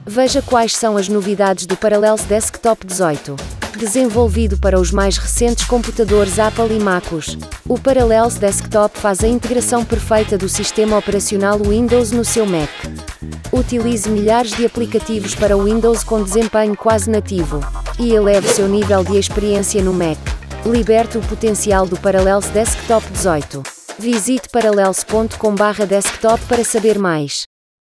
Veja quais são as novidades do Parallels Desktop 18. Desenvolvido para os mais recentes computadores Apple e MacOS, o Parallels Desktop faz a integração perfeita do sistema operacional Windows no seu Mac. Utilize milhares de aplicativos para o Windows com desempenho quase nativo, e eleve seu nível de experiência no Mac. Liberte o potencial do Parallels Desktop 18. Visite parallels.com/desktop para saber mais.